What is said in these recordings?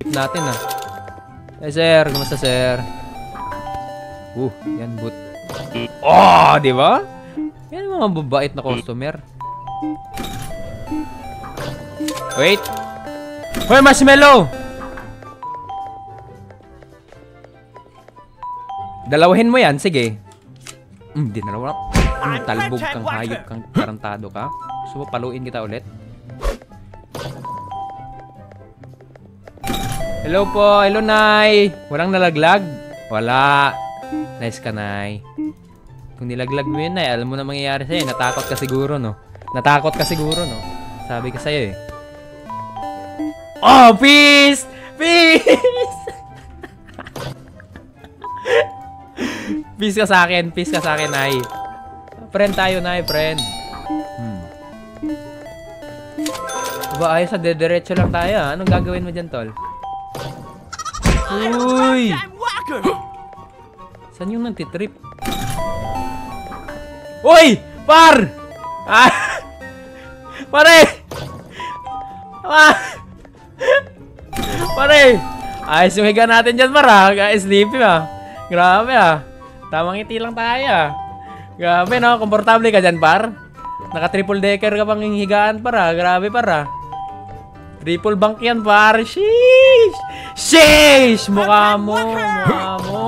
tip natin ah. Eh sir, kumusta sir? Yan boot. Oh, di ba? Yan mga mababait na customer. Wait. Hoy, marshmallow! Dalawahin mo yan, sige. Dinalawa. Talbog kang hayop kang tarantado ka. Gusto mo paluin kita ulit? Hello po, hello Nay. Walang nalaglag? Wala. Nice ka, Nay. Kung nilaglag mo yun, Nay, alam mo na mangyayari sa'yo. Natakot ka siguro, no? Natakot ka siguro, no? Sabi ko sa'yo, eh. Oh, peace! Peace! Peace ka sa akin. Peace ka sa akin, Nay. Friend tayo, Nay, friend. Ba, ayos sa dediretso lang tayo, ha? Anong gagawin mo dyan, tol? Uy! Saan yung nagtitrip? Uy! Par! Ah! Pare! Ah! Pare! Ayos yung higa natin dyan, para. Sleepy, ah. Grabe, ah. Tamang ngiti lang tayo, ah. Grabe, no? Komportable ka dyan, par. Naka-triple decker ka pang higaan, para. Grabe, para. Triple bunk yan, par. Sheesh! Sheesh! Mukha mo. Mukha mo.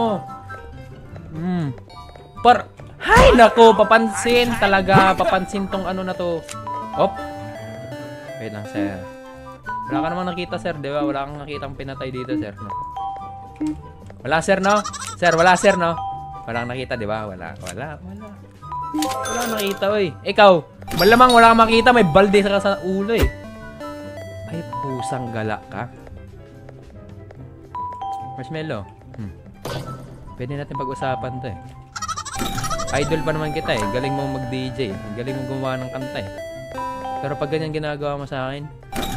Par. Hay, nako. Papansin talaga. Papansin tong ano na to. Op. Wait lang, sir. Wala ka namang nakita, sir. Di ba? Wala kang nakitang pinatay dito, sir. No? Wala, sir, no? Sir, wala, sir, no? Wala kang nakita, di ba? Wala. Wala kang nakita, oy. Ikaw, malamang wala kang makita. May balde sa ulo, eh. Ay, pusang gala ka. Marshmallow. Pwede natin pag-usapan to, eh. Idol pa naman kita, eh. Galing mo mag-DJ. Galing mo gumawa ng kanta, eh. Pero pag ganyan ginagawa mo sa akin...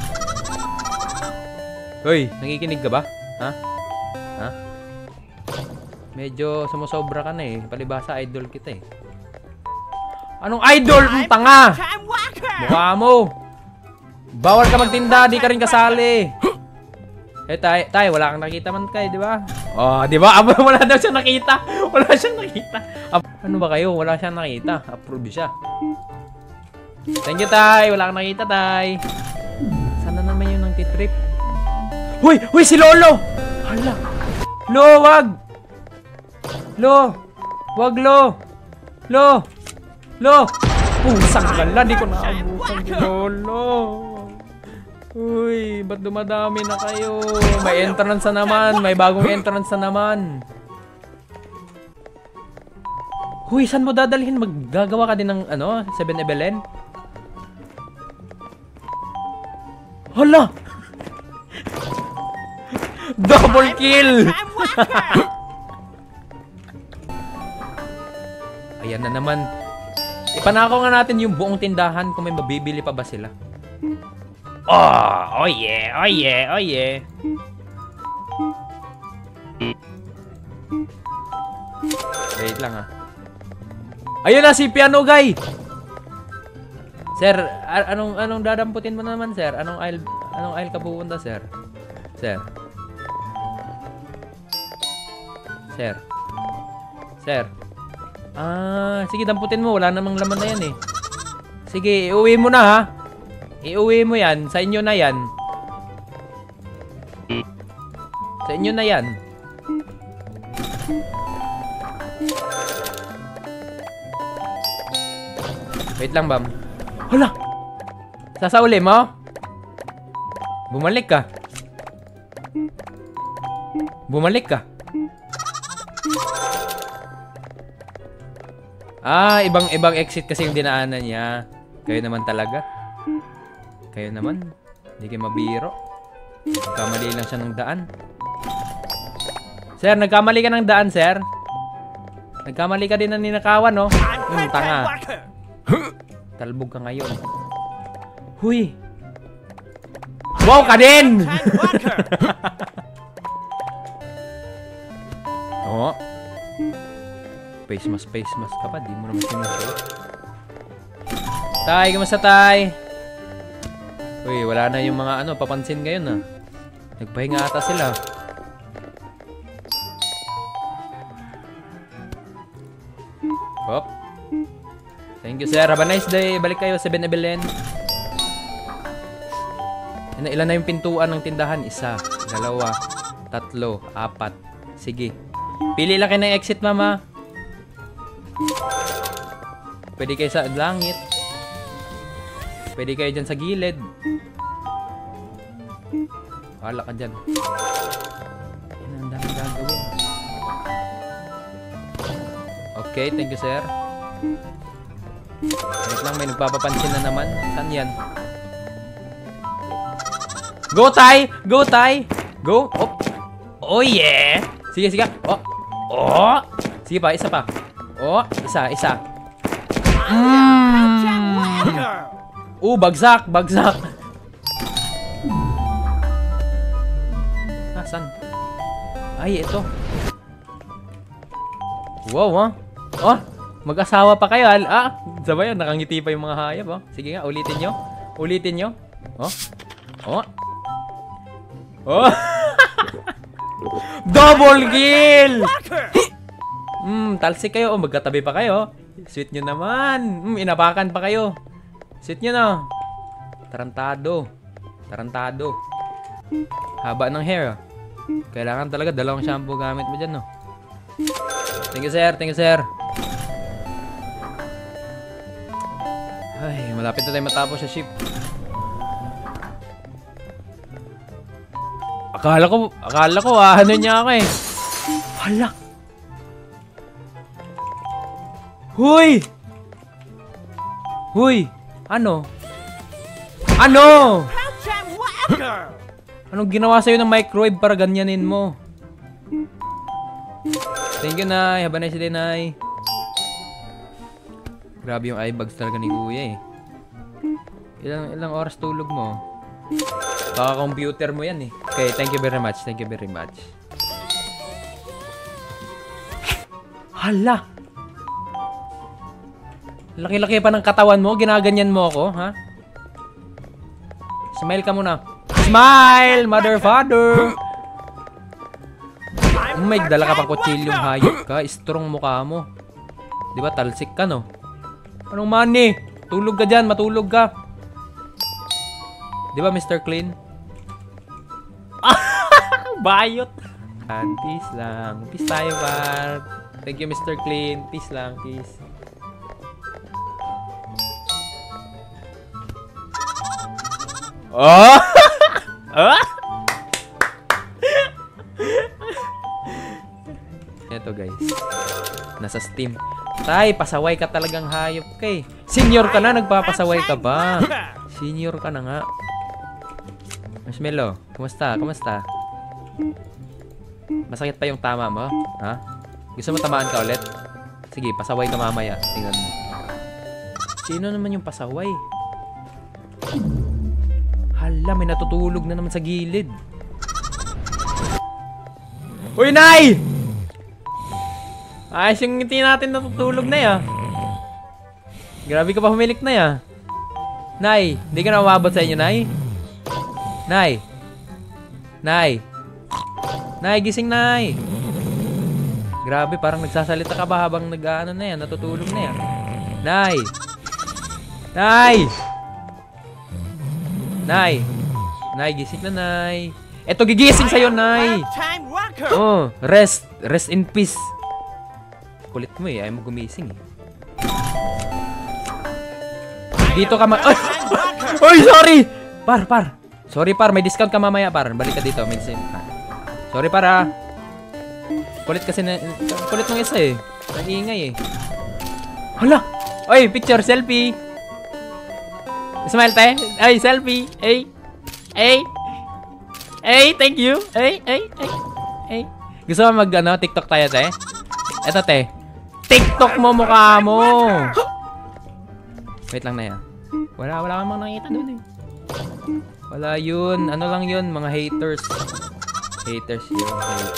Hoy, nakikinig ka ba? Ha? Ha? Medyo sumusobra ka na, eh. Palibasa, idol kita, eh. Anong idol? Tanga! Mukha mo! Bawal ka magtinda, di ka rin kasali. Eh, tay, wala kang nakita man kayo, di ba? Oh, di ba? Wala daw siyang nakita. Wala siyang nakita. Ano ba kayo? Wala siyang nakita. Approve siya. Thank you, tay. Wala kang nakita, tay. Sana naman yun ang titrip. Huy! Huy! Si Lolo! Hala! Lo, wag! Lo! Wag, Lo! Lo! Lo! Pusang gala. Di ko naabutan si Lolo. Uy, ba't dumadami na kayo? May entrance na naman. May bagong entrance na naman. Huy, saan mo dadalhin? Maggagawa ka din ng, 7-Eleven? Hala! Double kill! Ayan na naman. Ipanakaw nga natin yung buong tindahan kung may mabibili pa ba sila. Oh yeah, oh yeah, oh yeah. Wait lang, ah. Ayun na si Piano Guy. Sir, anong dadamputin mo naman, sir? Anong aisle ka pupunta, sir? Sir. Sir. Sir. Sige, damputin mo. Wala namang laman na yan, eh. Sige, iuwi mo na, ha? Iuwi mo yan. Sa inyo na yan. Sa inyo na yan. Wait lang, Bam. Hala! Sasauli mo? Bumalik ka. Bumalik ka. Ibang exit kasi yung dinaanan niya. Kayo naman talaga. Kayo naman. Hindi kayo mabiro. Nagkamali lang siya ng daan. Sir, nagkamali ka ng daan, sir. Nagkamali ka din ng ninakawan, no? Tanga. Talbog ka ngayon. Huy! Wow ka din! Oo. Face mask ka pa. Di mo naman sinusuot. Tay, kamusta, tay? Uy, wala na yung mga papansin ngayon, ah. Nagpahinga ata sila. Hop. Thank you, sir. Have a nice day. Balik kayo, 7-Eleven. Ilan na yung pintuan ng tindahan? 1, 2, 3, 4. Sige. Pili lang kayo ng exit, mama. Pwede kayo sa langit. Pwede kayo dyan sa gilid. Wala ka dyan. Ang daming gagawin. Okay, thank you, sir. Wait lang, may nagpapapansin na naman. Saan yan? Go, Tay! Go, Tay! Go! Oh, oh yeah! Sige, sige. Oh! Oh! Sige pa, isa pa. Oh, isa. Bagsak, bagsak. Nasaan? Ay, ito. Wow, ha? Oh, mag-asawa pa kayo. Sabay, nakangiti pa yung mga hayop, oh. Sige nga, ulitin nyo. Ulitin nyo. Oh. Oh. Oh. Double kill! Talsik kayo. Oh, magkatabi pa kayo. Sweet nyo naman. Inapakan pa kayo. Sweet nyo na. Tarantado. Tarantado. Haba ng hair. Kailangan talaga dalawang shampoo gamit mo dyan, no? Thank you, sir. Thank you, sir. Ay, malapit na tayo matapos sa ship. Akala ko, ano niya ako eh. Hala. Huy! Huy! Ano? Ano? Anong ginawa sa'yo ng microwave para ganyanin mo? Thank you, Nay. Have a nice day, Nay. Grabe yung eye bags talaga ni Kuya eh. Ilang oras tulog mo? Kaka-computer mo yan eh. Okay, thank you very much. Thank you very much. Hala! Laki-laki pa ng katawan mo. Ginaganyan mo ako, ha? Smile ka muna. Smile, mother, father! May dala ka pang kutsilyong hayop ka. Strong mukha mo. Diba, talsik ka, no? Anong money? Tulog ka dyan, matulog ka. Diba, Mr. Clean? Bayot! Peace lang. Peace tayo, par. Thank you, Mr. Clean. Peace lang, peace. Oh! Ah! Ito, guys. Nasa Steam. Tay, pasaway ka talagang hayop kay. Senior ka na, nagpapasaway ka ba? Senior ka na nga. Marshmello, kumusta? Kumusta? Masakit pa yung tama mo? Ha? Gusto mo tamaan ka ulit? Sige, pasaway ka mamaya. Tingnan mo. Sino naman yung pasaway? Hala, may natutulog na naman sa gilid. Uy, Nay! Ayos yung ngiti natin natutulog na ya. Grabe ka pa humilik na ya. Nay, hindi ka na umabot sa inyo, Nay? Nay! Nay! Nay, gising, Nay! Grabe, parang nagsasalita ka ba habang nag-ano na yan, natutulog na yan. Nay! Nay! Nay! Nay, gising na, Nay. Eto, gigising sa'yo, Nay! Oh, rest. Rest in peace. Kulit mo eh, ayaw mo gumising eh. Dito ka Ay! Ay, sorry! Par. Sorry, par. May discount ka mamaya, par. Balik ka dito. May discount ka. Sorry, par, ha. Kulit kasi na... Kulit ng isa eh. Nag-iingay eh. Hala! Oy, picture, selfie! Smile, te. Ay, selfie. Ay. Thank you. Ay. Gusto mo mag, TikTok tayo, te? Eto, te. TikTok mo mukha mo! Wait lang na yan. Wala kang mga nakita doon eh. Wala yun. Ano lang yun? Mga haters. Haters yun.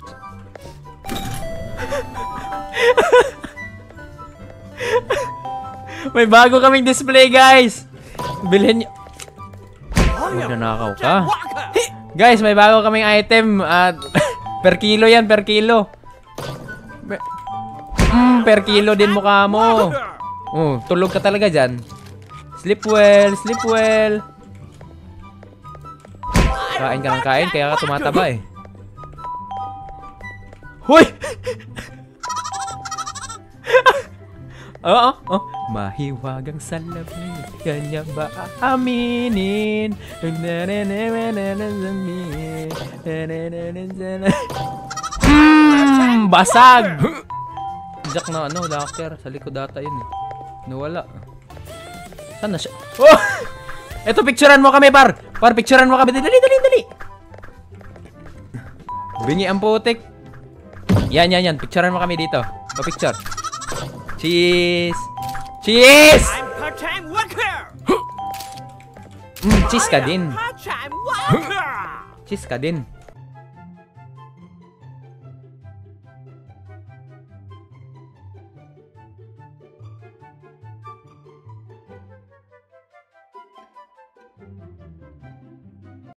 May bago kaming display, guys! Bilhin nyo. Magnanakaw ka. Guys, may bago kaming item. Per kilo yan, per kilo. Per kilo din mukha mo. Oh, tulog ka talaga dyan. Sleep well, sleep well. Kain ka ng kain, kaya ka tumataba eh. Hoy! Oo, mahiwagang salamin, kanya ba aaminin? Basag! Jack na ano, locker. Sa likod data yun eh. Nawala. Saan na siya? Oh! Eto, picturean mo kami, par! Par, picturean mo kami. Dali, dali, dali! Bingi ang putik. Yan. Picturean mo kami dito. Pa-picture. Cheese! Cheese! I'm part-time worker. Cheese ka din. Part-time worker. Cheese ka din.